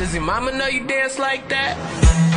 Does your mama know you dance like that?